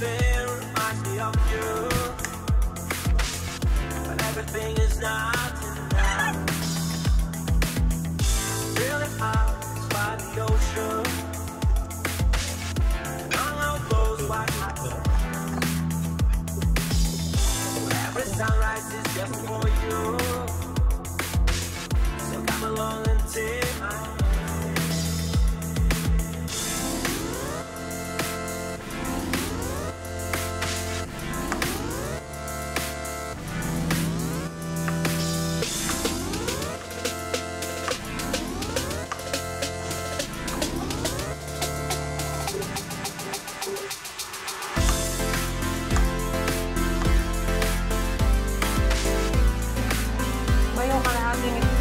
Everything reminds me of you, but everything is not enough. Really out by the ocean, long out goes what happens. Every sunrise is just for you, so come along and take my hand. Bayo kalahating ito.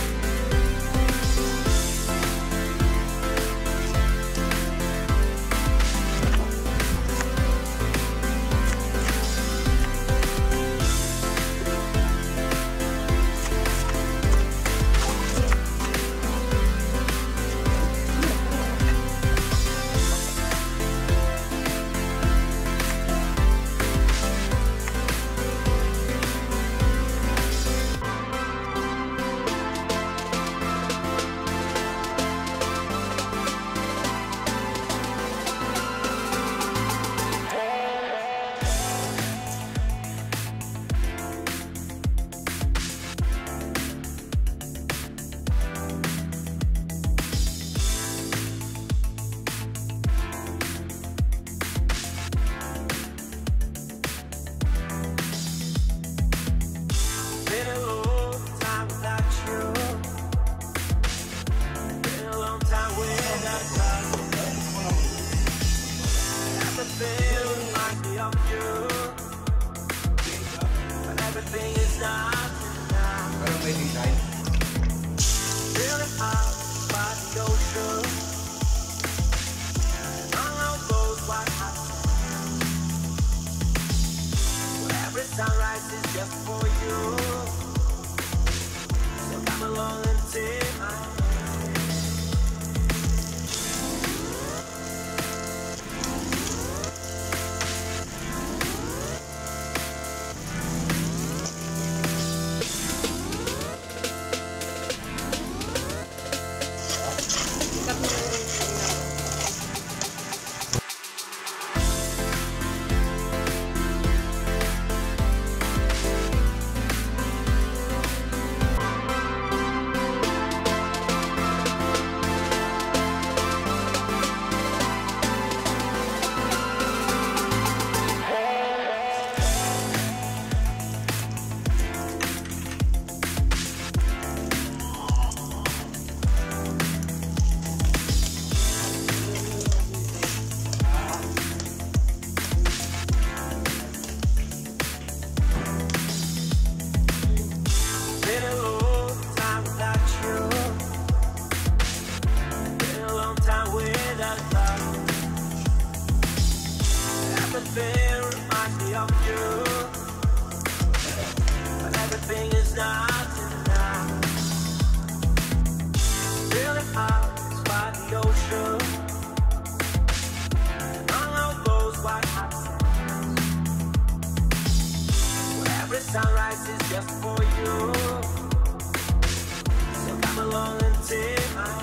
Been a long time without you. Been a long time without love. Everything reminds me of you, but everything is not enough. Really out by the ocean, long out goes what happens. Every sunrise is just for you, so come along and take my hand. Ikat mo na rin. Been a long time without you. Been a long time without love. Everything reminds me of you, but everything is not enough. Really out by the ocean, long out goes what happens. Every sunrise is just for you, so come along and take my hand.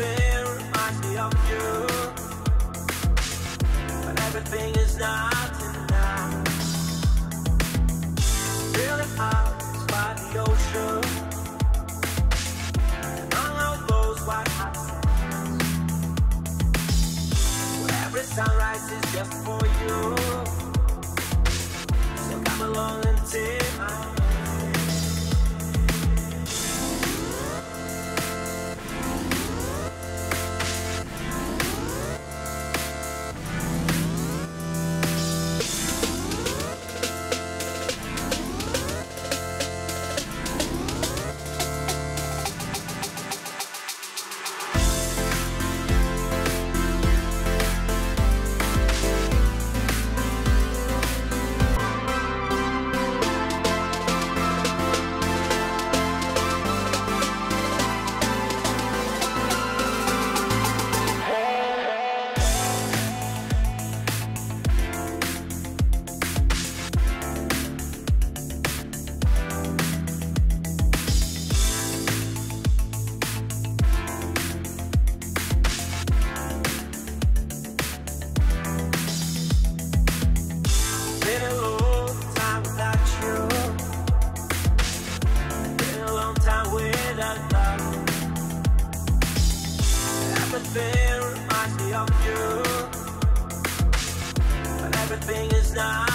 Everything reminds me of you, but everything is not enough. Feeling out by the ocean, and all of those white hot sands, where every sunrise is just for you. So come along and take my hand. Been a long time without you, been a long time without love. Everything reminds me of you, but everything is not